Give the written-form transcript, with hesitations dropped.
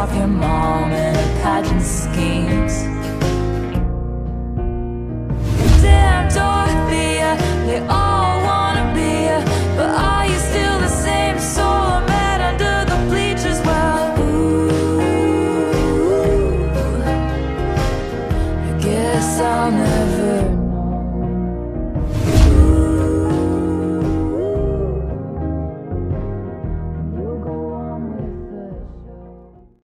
off your mom and her pageant schemes. Damn Dorothea, they all wanna be ya, but are you still the same soul mad under the bleachers? Well, ooh, I guess I'll never